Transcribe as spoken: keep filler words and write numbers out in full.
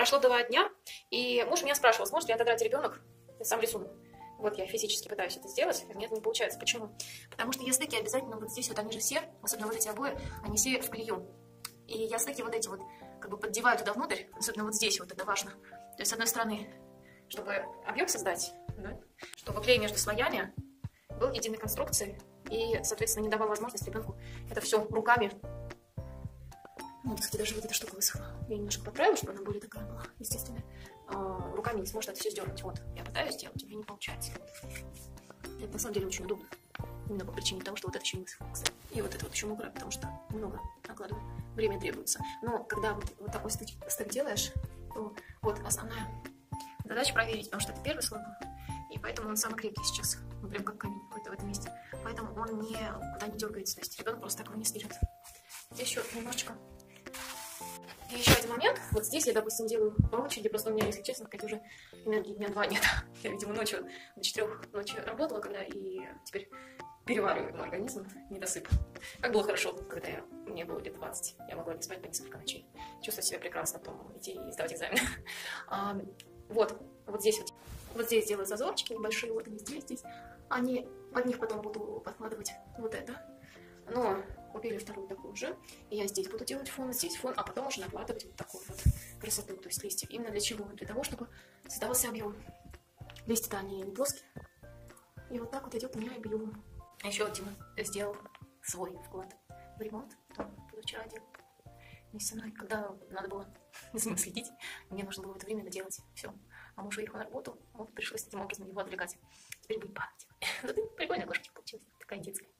прошло два дня, и муж меня спрашивал, сможет ли отодрать ребенок сам рисунок. Вот я физически пытаюсь это сделать, и нет, не получается. Почему? Потому что ястыки обязательно вот здесь вот, они же все, особенно вот эти обои, они все в клею. И ястыки вот эти вот как бы поддевают туда внутрь, особенно вот здесь вот, это важно. То есть, с одной стороны, чтобы объем создать, да, чтобы клей между слоями был единой конструкцией и, соответственно, не давал возможность ребенку это все руками. Ну, вот, кстати, даже вот эта штука высохла. Я немножко подправила, чтобы она более такая была естественная. А, руками не сможет это все сдернуть. Вот, я пытаюсь сделать, у меня не получается. Это на самом деле очень удобно. Именно по причине того, что вот это еще не высохло, кстати. И вот это вот еще мокрое, потому что много накладываю. Время требуется. Но когда вот, вот такой стык, стык делаешь, то вот основная задача проверить, потому что это первый слой был. И поэтому он самый крепкий сейчас. Ну, прям как камень какой-то в этом месте. Поэтому он никуда не дергается. То есть ребенок просто так его не сдерет. Здесь еще немножечко. И еще один момент. Вот здесь я, допустим, делаю по очереди. Просто у меня, если честно сказать, уже энергии дня два нет. Я, видимо, ночью до четырех ночи работала, когда и теперь перевариваю мой организм, недосып. Как было хорошо, когда я, мне было лет двадцать. Я могла не спать по несколько ночей. Чувствовать себя прекрасно, потом идти и сдавать экзамен. А, вот, вот здесь вот. Вот здесь делаю зазорчики небольшие, вот они здесь, здесь. Они, под них потом буду подкладывать вот это. Но купили вторую такую же. И я здесь буду делать фон, здесь фон, а потом уже накладывать вот такую вот красоту, то есть листья. Именно для чего? Для того, чтобы создавался объем. Листья-то они не плоские. И вот так вот идет у меня объем. А еще Дима сделал свой вклад в ремонт. Потом вчера делал. Не со мной, когда надо было за ним следить, мне нужно было в это время доделать все. А муж уехал на работу, вот пришлось таким образом его отвлекать. Теперь будет падать. Прикольная кошечка получилась, такая детская.